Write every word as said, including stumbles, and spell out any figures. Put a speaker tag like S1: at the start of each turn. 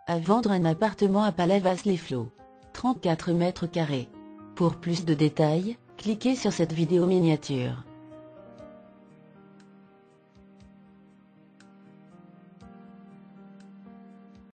S1: À vendre un appartement à Palavas-les-Flots. trente-quatre mètres carrés. Pour plus de détails, cliquez sur cette vidéo miniature.